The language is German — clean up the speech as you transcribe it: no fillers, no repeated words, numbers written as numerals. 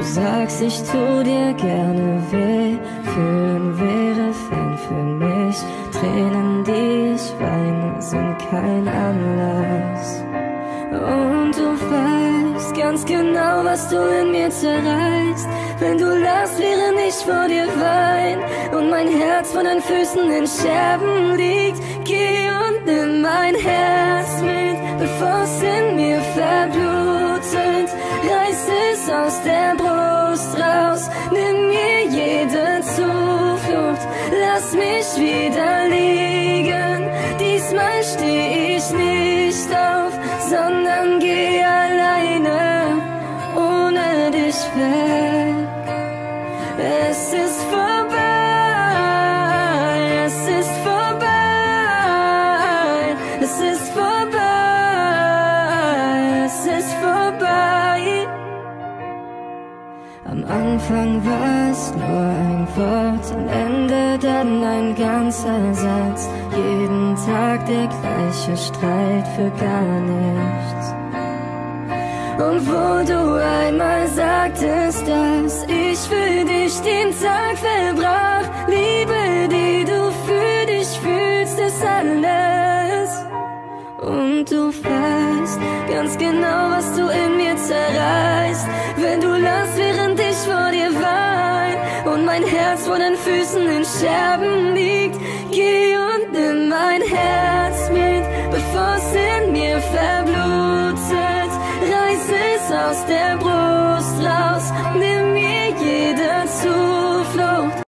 sagst, ich tu dir gerne weh, fühlen wäre fern für mich. Tränen, die ich weine, sind kein Anlass. Und du weißt ganz genau, was du in mir zerreißt. Wenn du lachst, während ich vor dir wein und mein Herz von deinen Füßen in Scherben liegt. Geh und nimm mein Herz mit, bevor es in mir verblutet. Reiß es aus der Brust raus, nimm mir jede Zuflucht. Lass mich wieder liegen, diesmal steh ich nicht auf, sondern geh alleine ohne dich weg. Es ist vorbei, es ist vorbei, es ist vorbei, es ist vorbei. Am Anfang war es nur ein Wort, am Ende dann ein ganzer Satz. Jeden Tag der gleiche Streit für gar nichts. Und wo du einmal sagtest, dass ich für dich den Tag verbrach, Liebe, die du für dich fühlst, ist alles. Und du weißt ganz genau, was du in mir zerreißt. Wenn du lachst, während ich vor dir wein und mein Herz vor deinen Füßen in Scherben liegt.